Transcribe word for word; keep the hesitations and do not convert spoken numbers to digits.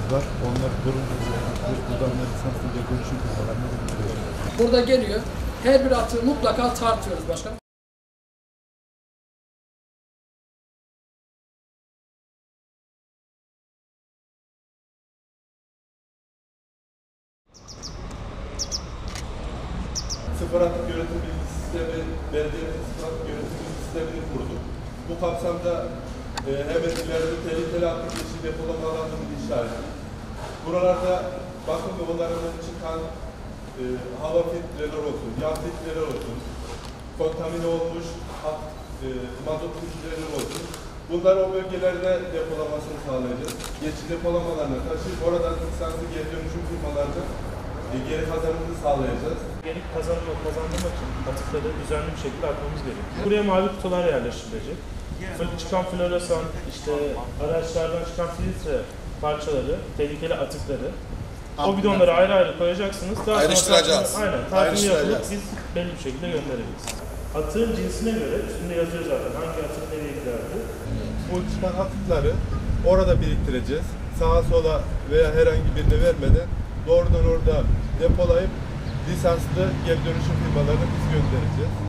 var. Onlar durum buradan lisanslı geri dönüşüm firmalarına gönderiyor. Burada geliyor. Her bir atığı mutlaka tartıyoruz başkanım. Sıfır atık yönetim bilgi sistemi, belediyenin sıfır atık yönetim bilgi sistemini kurduk. Bu kapsamda e, hemen ileride tehlikeli atık işi depolama alanını inşa ettik. Buralarda bakım yollarından çıkan e, hava filtreler olsun, yağ filtreler olsun, kontamine olmuş at, e, mazot filtreler olsun. Bunları o bölgelerde depolamasını sağlayacağız. Geçici depolamalarına taşıyıp oradan lisanslı geri dönüşüm firmalarına e, geri kazanımını sağlayacağız. Geri kazanma, kazandırmak için atıkları düzenli bir şekilde atmamız gerekiyor. Buraya mavi kutular yerleştirilecek. Çıkan floresan, işte araçlardan çıkan filtre parçaları, tehlikeli atıkları, o bidonları ayrı ayrı koyacaksınız. Daha Ayrıştıracağız. Sonra, aynen, takip yapılıp biz belli bir şekilde göndereceğiz. Atığın cinsine göre üstünde yazıyor zaten hangi atık nereye giderdi. Bu çıkan atıkları orada biriktireceğiz. Sağa sola veya herhangi birine vermeden doğrudan orada depolayıp lisanslı geri dönüşüm firmalarına biz göndereceğiz.